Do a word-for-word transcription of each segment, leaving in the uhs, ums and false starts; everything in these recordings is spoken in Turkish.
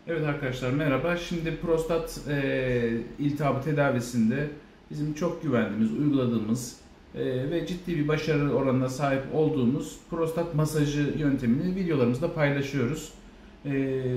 Evet arkadaşlar merhaba. Şimdi prostat e, iltihabı tedavisinde bizim çok güvendiğimiz, uyguladığımız e, ve ciddi bir başarı oranına sahip olduğumuz prostat masajı yöntemini videolarımızda paylaşıyoruz. E,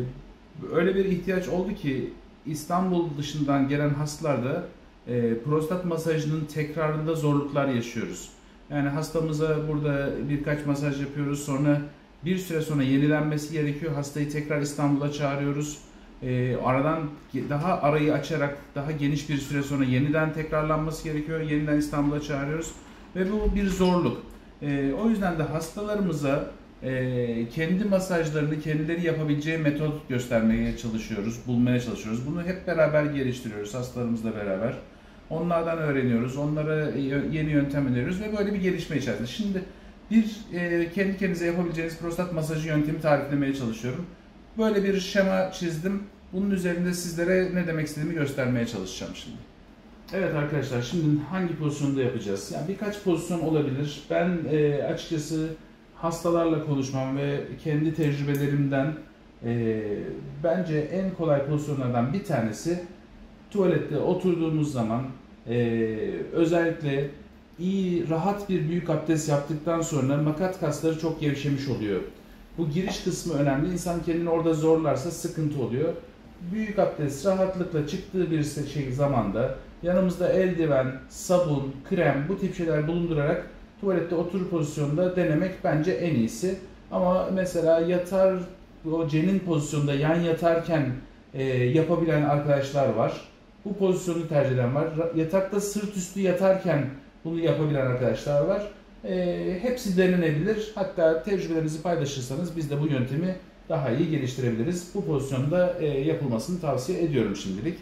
öyle bir ihtiyaç oldu ki İstanbul dışından gelen hastalarda e, prostat masajının tekrarında zorluklar yaşıyoruz. Yani hastamıza burada birkaç masaj yapıyoruz, sonra bir süre sonra yenilenmesi gerekiyor. Hastayı tekrar İstanbul'a çağırıyoruz. Ee, aradan daha arayı açarak daha geniş bir süre sonra yeniden tekrarlanması gerekiyor. Yeniden İstanbul'a çağırıyoruz. Ve bu bir zorluk. Ee, o yüzden de hastalarımıza e, kendi masajlarını kendileri yapabileceği metot göstermeye çalışıyoruz, bulmaya çalışıyoruz. Bunu hep beraber geliştiriyoruz hastalarımızla beraber. Onlardan öğreniyoruz, onlara yeni yöntem öneriyoruz ve böyle bir gelişme içerisinde. Şimdi bir e, kendi kendinize yapabileceğiniz prostat masajı yöntemi tariflemeye çalışıyorum. Böyle bir şema çizdim. Bunun üzerinde sizlere ne demek istediğimi göstermeye çalışacağım şimdi. Evet arkadaşlar, şimdi hangi pozisyonda yapacağız? Yani birkaç pozisyon olabilir. Ben e, açıkçası hastalarla konuşmam ve kendi tecrübelerimden e, bence en kolay pozisyonlardan bir tanesi tuvalette oturduğumuz zaman e, özellikle iyi, rahat bir büyük abdest yaptıktan sonra makat kasları çok gevşemiş oluyor. Bu giriş kısmı önemli. İnsan kendini orada zorlarsa sıkıntı oluyor. Büyük abdest rahatlıkla çıktığı bir şey zamanda yanımızda eldiven, sabun, krem bu tip şeyler bulundurarak tuvalette oturur pozisyonda denemek bence en iyisi. Ama mesela yatar, o cenin pozisyonda yan yatarken e, yapabilen arkadaşlar var. Bu pozisyonu tercih eden var. Yatakta sırt üstü yatarken bunu yapabilen arkadaşlar var. E, hepsi denenebilir. Hatta tecrübelerinizi paylaşırsanız biz de bu yöntemi daha iyi geliştirebiliriz. Bu pozisyonda e, yapılmasını tavsiye ediyorum şimdilik.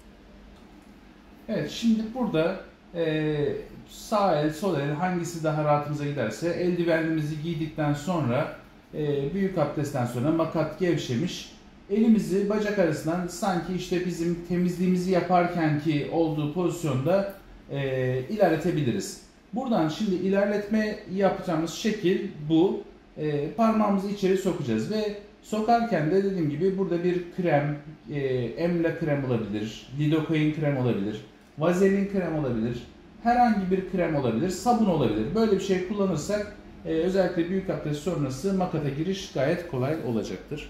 Evet, şimdi burada e, sağ el, sol el hangisi daha rahatımıza giderse eldivenimizi giydikten sonra e, büyük abdestten sonra makat gevşemiş. Elimizi bacak arasından sanki işte bizim temizliğimizi yaparkenki olduğu pozisyonda e, ilerletebiliriz. Buradan şimdi ilerletme yapacağımız şekil bu. E, parmağımızı içeri sokacağız ve sokarken de dediğim gibi burada bir krem, e, emla krem olabilir, lidokain krem olabilir, vazelin krem olabilir, herhangi bir krem olabilir, sabun olabilir. Böyle bir şey kullanırsak e, özellikle büyük abdest sonrası makata giriş gayet kolay olacaktır.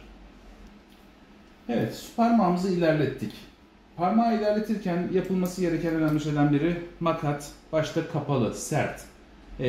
Evet, parmağımızı ilerlettik. Parmağı ilerletirken yapılması gereken önemli şeylerden biri makat, başta kapalı, sert. Ee,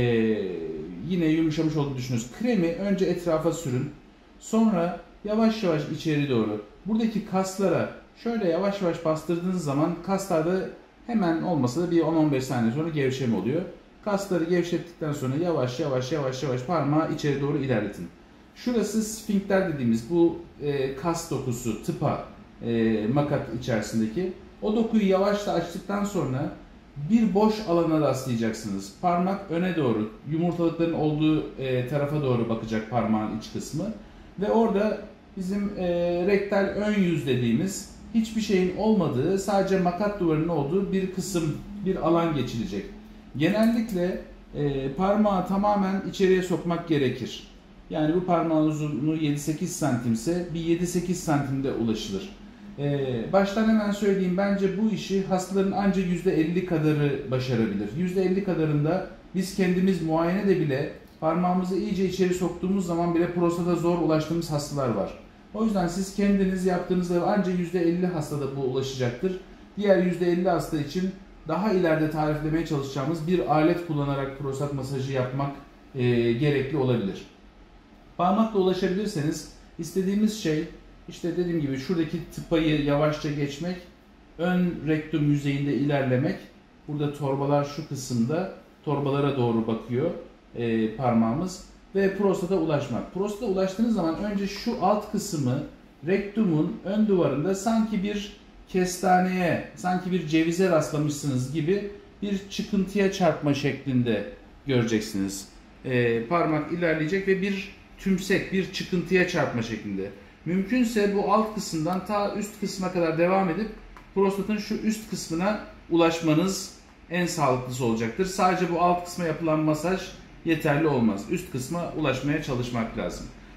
yine yumuşamış olduğunu düşünüyoruz. Kremi önce etrafa sürün. Sonra yavaş yavaş içeri doğru. Buradaki kaslara şöyle yavaş yavaş bastırdığınız zaman kaslarda hemen olmasa da bir on on beş saniye sonra gevşeme oluyor. Kasları gevşettikten sonra yavaş yavaş yavaş yavaş parmağı içeri doğru ilerletin. Şurası sfinkter dediğimiz bu e, kas dokusu, tıpa e, makat içerisindeki. O dokuyu yavaşça açtıktan sonra bir boş alana rastlayacaksınız. Parmak öne doğru, yumurtalıkların olduğu e, tarafa doğru bakacak parmağın iç kısmı. Ve orada bizim e, rektal ön yüz dediğimiz hiçbir şeyin olmadığı, sadece makat duvarının olduğu bir kısım, bir alan geçilecek. Genellikle e, parmağı tamamen içeriye sokmak gerekir. Yani bu parmağın uzunluğu yedi sekiz santimse bir yedi sekiz santimde ulaşılır. Ee, baştan hemen söyleyeyim, bence bu işi hastaların ancak yüzde elli kadarı başarabilir. yüzde elli kadarında biz kendimiz muayenede bile parmağımızı iyice içeri soktuğumuz zaman bile prostata zor ulaştığımız hastalar var. O yüzden siz kendiniz yaptığınızda ancak yüzde elli hastada bu ulaşacaktır. Diğer yüzde elli hasta için daha ileride tariflemeye çalışacağımız bir alet kullanarak prostat masajı yapmak e, gerekli olabilir. Parmakla ulaşabilirseniz istediğimiz şey işte dediğim gibi şuradaki tıpayı yavaşça geçmek, ön rektum yüzeyinde ilerlemek. Burada torbalar şu kısımda, torbalara doğru bakıyor e, parmağımız ve prostata ulaşmak. Prostata ulaştığınız zaman önce şu alt kısmı rektumun ön duvarında sanki bir kestaneye, sanki bir cevize rastlamışsınız gibi bir çıkıntıya çarpma şeklinde göreceksiniz. E, parmak ilerleyecek ve bir tümsek, bir çıkıntıya çarpma şeklinde. Mümkünse bu alt kısımdan ta üst kısma kadar devam edip prostatın şu üst kısmına ulaşmanız en sağlıklısı olacaktır. Sadece bu alt kısma yapılan masaj yeterli olmaz. Üst kısma ulaşmaya çalışmak lazım.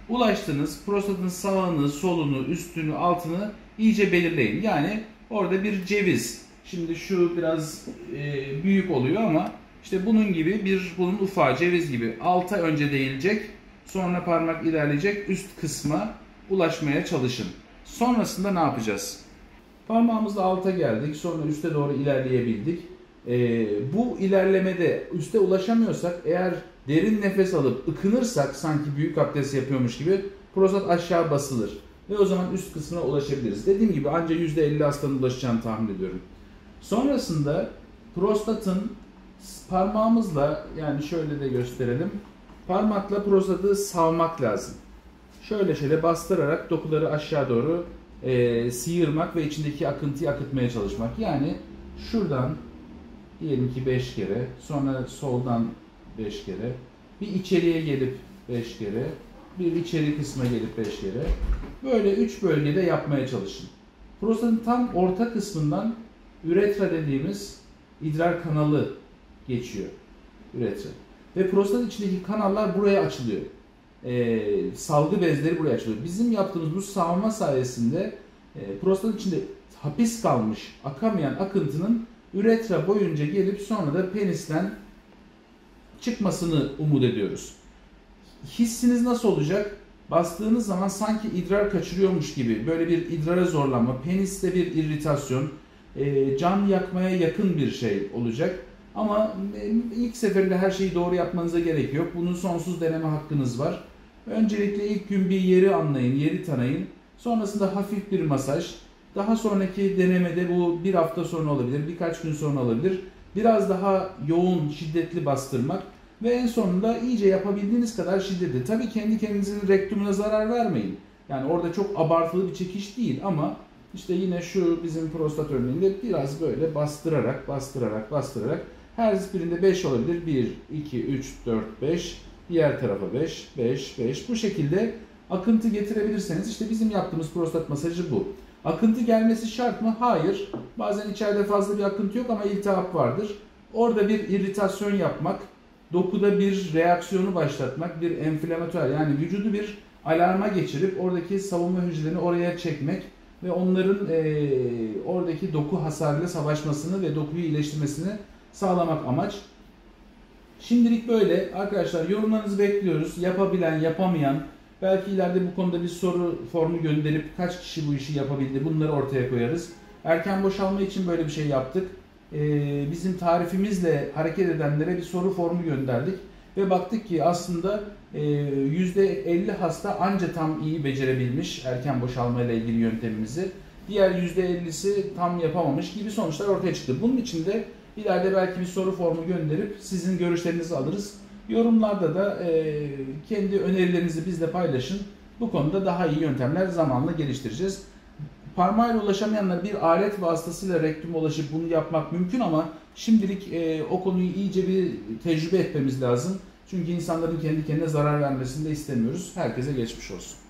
ulaştığınız prostatın sağını, solunu, üstünü, altını iyice belirleyin. Yani orada bir ceviz. Şimdi şu biraz e, büyük oluyor ama işte bunun gibi bir, bunun ufağı ceviz gibi alta önce değilecek, sonra parmak ilerleyecek, üst kısma ulaşmaya çalışın. Sonrasında ne yapacağız? Parmağımızla alta geldik, sonra üste doğru ilerleyebildik. Ee, bu ilerlemede üste ulaşamıyorsak, eğer derin nefes alıp ıkınırsak sanki büyük abdest yapıyormuş gibi prostat aşağı basılır. Ve o zaman üst kısmına ulaşabiliriz. Dediğim gibi ancak yüzde elli hastanın ulaşacağını tahmin ediyorum. Sonrasında prostatın parmağımızla, yani şöyle de gösterelim. Parmakla prostatı savmak lazım. Şöyle şöyle bastırarak dokuları aşağı doğru e, sıyırmak ve içindeki akıntıyı akıtmaya çalışmak. Yani şuradan diyelim ki beş kere, sonra soldan beş kere, bir içeriye gelip beş kere, bir içeri kısma gelip beş kere. Böyle üç bölgede yapmaya çalışın. Prostatın tam orta kısmından üretra dediğimiz idrar kanalı geçiyor. Üretra. Ve prostat içindeki kanallar buraya açılıyor. Ee, salgı bezleri buraya açılıyor. Bizim yaptığımız bu savunma sayesinde e, prostat içinde hapis kalmış, akamayan akıntının üretra boyunca gelip sonra da penisten çıkmasını umut ediyoruz. Hissiniz nasıl olacak? Bastığınız zaman sanki idrar kaçırıyormuş gibi, böyle bir idrara zorlanma, peniste bir irritasyon, e, can yakmaya yakın bir şey olacak. Ama ilk seferinde her şeyi doğru yapmanıza gerek yok. Bunun sonsuz deneme hakkınız var. Öncelikle ilk gün bir yeri anlayın, yeri tanıyın. Sonrasında hafif bir masaj. Daha sonraki denemede bu bir hafta sonra olabilir, birkaç gün sonra olabilir. Biraz daha yoğun, şiddetli bastırmak. Ve en sonunda iyice yapabildiğiniz kadar şiddetli. Tabii kendi kendinizin rektumuna zarar vermeyin. Yani orada çok abartılı bir çekiş değil ama işte yine şu bizim prostat örneğinde biraz böyle bastırarak, bastırarak, bastırarak her birinde beş olabilir. bir, iki, üç, dört, beş. Diğer tarafa beş, beş, beş. Bu şekilde akıntı getirebilirseniz işte bizim yaptığımız prostat masajı bu. Akıntı gelmesi şart mı? Hayır. Bazen içeride fazla bir akıntı yok ama iltihap vardır. Orada bir irritasyon yapmak, dokuda bir reaksiyonu başlatmak, bir enflamatuar, yani vücudu bir alarma geçirip oradaki savunma hücrelerini oraya çekmek ve onların e, oradaki doku hasarıyla savaşmasını ve dokuyu iyileştirmesini sağlamak amaç. Şimdilik böyle. Arkadaşlar yorumlarınızı bekliyoruz. Yapabilen, yapamayan, belki ileride bu konuda bir soru formu gönderip kaç kişi bu işi yapabildi bunları ortaya koyarız. Erken boşalma için böyle bir şey yaptık. Ee, bizim tarifimizle hareket edenlere bir soru formu gönderdik. Ve baktık ki aslında e, yüzde elli hasta anca tam iyi becerebilmiş erken boşalma ile ilgili yöntemimizi. Diğer yüzde ellisi tam yapamamış gibi sonuçlar ortaya çıktı. Bunun için de ileride belki bir soru formu gönderip sizin görüşlerinizi alırız. Yorumlarda da e, kendi önerilerinizi bizle paylaşın. Bu konuda daha iyi yöntemler zamanla geliştireceğiz. Parmağıyla ulaşamayanlar bir alet vasıtasıyla rektuma ulaşıp bunu yapmak mümkün ama şimdilik e, o konuyu iyice bir tecrübe etmemiz lazım. Çünkü insanların kendi kendine zarar vermesini de istemiyoruz. Herkese geçmiş olsun.